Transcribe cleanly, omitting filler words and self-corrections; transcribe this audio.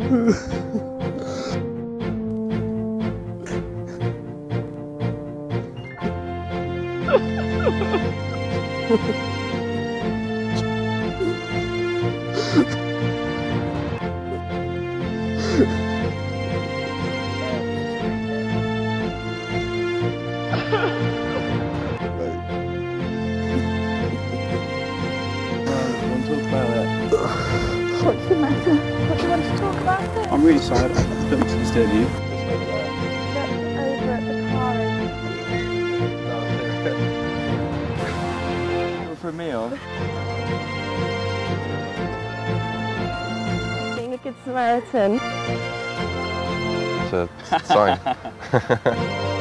What's the matter? What do you want to talk about it? I'm really sorry, I don't mean to disturb you. Look over at the car. For a meal? Being a good Samaritan. It's a sign.